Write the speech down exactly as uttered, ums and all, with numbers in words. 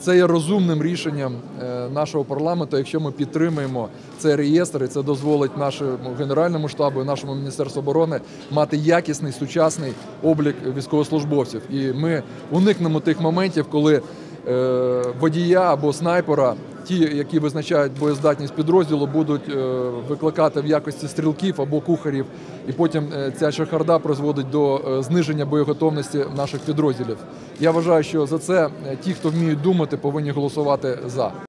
це є розумним рішенням нашого парламенту, якщо ми підтримуємо цей реєстр, і це дозволить нашому Генеральному штабу і нашому Міністерству оборони мати якісний, сучасний облік військовослужбовців. І ми уникнемо тих моментів, коли водія або снайпера, ті, які визначають боєздатність підрозділу, будуть викликати в якості стрілків або кухарів, і потім ця чехарда призводить до зниження боєготовності наших підрозділів. Я вважаю, що за це ті, хто вміють думати, повинні голосувати «за».